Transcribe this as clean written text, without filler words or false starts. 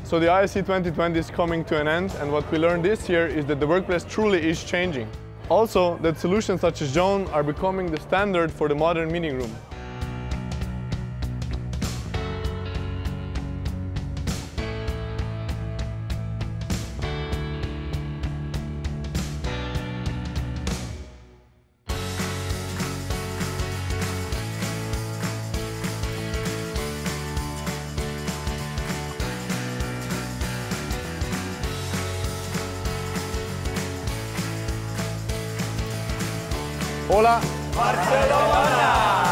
So the ISE 2020 is coming to an end, and what we learned this year is that the workplace truly is changing. Also, that solutions such as Joan are becoming the standard for the modern meeting room. Hola, Barcelona!